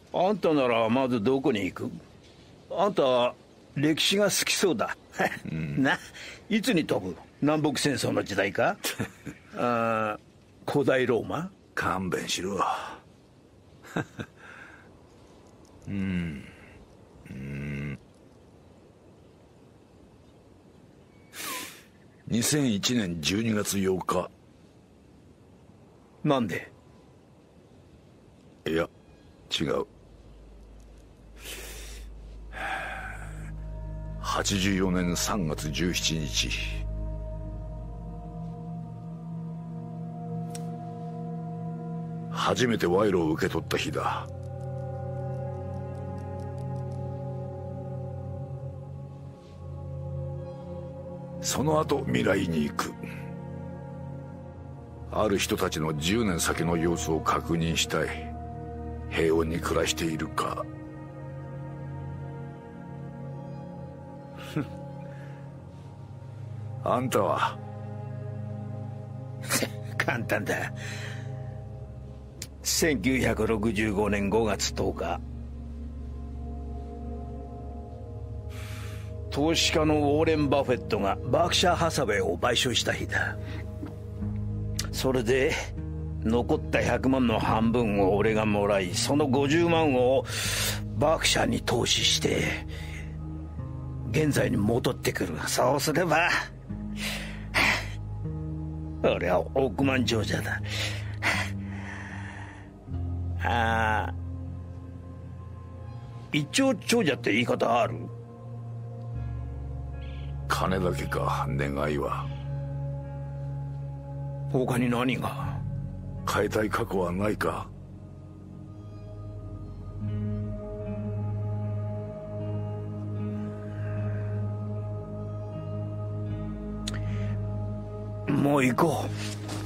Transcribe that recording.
あんたならまずどこに行く？あんた歴史が好きそうだ。いつに飛ぶ？南北戦争の時代か？古代ローマ？ 勘弁しろ。2001年12月8日。 なんで？ いや、違う。84年3月17日。初めて賄賂を受け取った日だ。その後未来に行く。ある人たちの10年先の様子を確認したい。平穏に暮らしているか。あんたは？ 簡単だ。1965年5月10日、投資家のウォーレン・バフェットがバークシャー・ハサウェイを買収した日だ。それで残った100万の半分を俺がもらい、その50万をバークシャーに投資して現在に戻ってくる。そうすれば俺は億万長者だ。一丁長者って言い方ある？ 金だけか、願いは。 他に何が？ 変えたい過去はないか？ もう行こう。